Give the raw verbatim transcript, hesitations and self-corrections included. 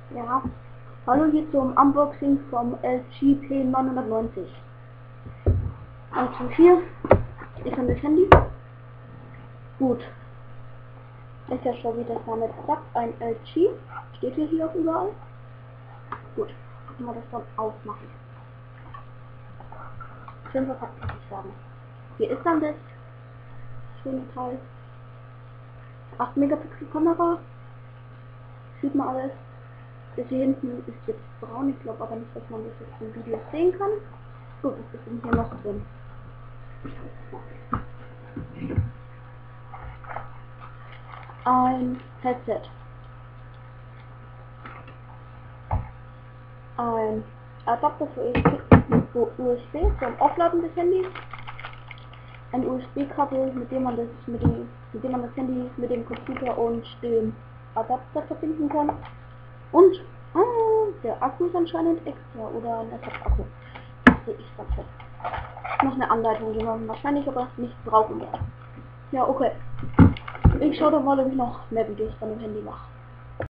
Ja. Hallo hier zum Unboxing vom L G P neunhundertneunzig. eins von vier. Ich habe das Handy. Gut. Ist ja schon, wie das damit sagt, ein L G. Steht hier, hier auch überall. Gut. Können wir das dann aufmachen. Schön verpackt, muss ich sagen. Hier ist dann das schöne Teil. acht Megapixel Kamera. Sieht man alles. Das hier hinten ist jetzt braun, ich glaube aber nicht, dass man das jetzt im Video sehen kann. So, was ist denn hier noch drin? Ein Headset. Ein Adapter für U S B zum Aufladen des Handys. Ein U S B-Kabel, mit dem man das mit dem, mit dem man das Handy mit dem Computer und dem Adapter verbinden kann. Und ah, der Akku ist anscheinend extra oder ein Ersatzakku. Das sehe ich ganz fest. Noch eine Anleitung, die man wahrscheinlich aber nicht brauchen wird. Ja, okay. Ich schaue doch mal, ob ich noch mehr Videos von dem Handy mache.